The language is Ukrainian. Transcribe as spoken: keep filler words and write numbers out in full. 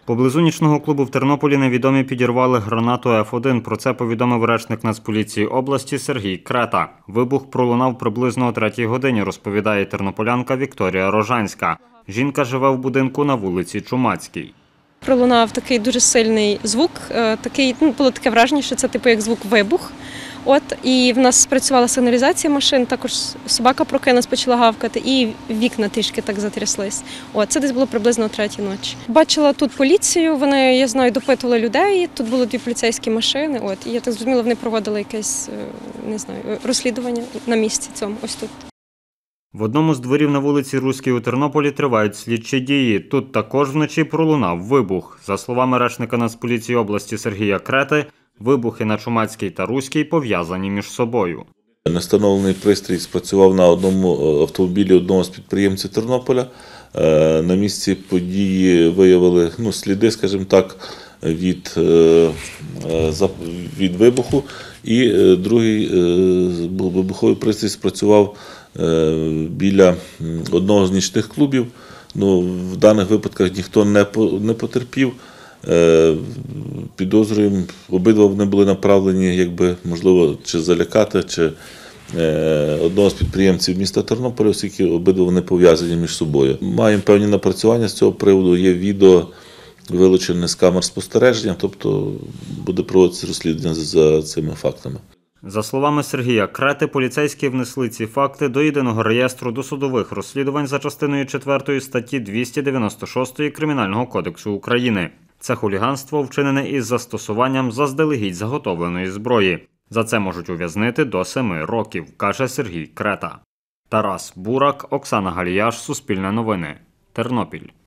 Поблизу нічного клубу в Тернополі невідомі підірвали гранату еф один. Про це повідомив речник Нацполіції області Сергій Крета. Вибух пролунав приблизно о третій годині, розповідає тернополянка Вікторія Рожанська. Жінка живе в будинку на вулиці Чумацькій. Пролунав такий дуже сильний звук, такий, ну, було таке враження, що це типу як звук вибух. От, і в нас спрацювала сигналізація машин, також собака прокинулась, почала гавкати, і вікна трішки так затряслись. От, це десь було приблизно о третій ночі. Бачила тут поліцію, вони, я знаю, допитували людей, тут було дві поліцейські машини, от, і я так зрозуміла, вони проводили якесь, не знаю, розслідування на місці цьому, ось тут. В одному з дворів на вулиці Руській у Тернополі тривають слідчі дії. Тут також вночі пролунав вибух. За словами речника Нацполіції області Сергія Крети, вибухи на Чумацькій та Руській пов'язані між собою. Невстановлений пристрій спрацював на одному автомобілі одного з підприємців Тернополя. На місці події виявили ну, сліди, скажімо так, від, від вибуху. І другий вибуховий пристрій спрацював біля одного з нічних клубів. Ну, в даних випадках ніхто не потерпів. Підозрюємо, обидва вони були направлені, якби, можливо, чи залякати, чи одного з підприємців міста Тернополя, оскільки обидва вони пов'язані між собою. Маємо певні напрацювання з цього приводу, є відео, вилучене з камер спостереження, тобто буде проводитися розслідування за цими фактами. За словами Сергія Крети, поліцейські внесли ці факти до єдиного реєстру досудових розслідувань за частиною четвертої статті двісті дев'яносто шостої Кримінального кодексу України. Це хуліганство вчинене із застосуванням заздалегідь заготовленої зброї. За це можуть ув'язнити до семи років, каже Сергій Крета. Тарас Бурак, Оксана Галіяш, Суспільне новини, Тернопіль.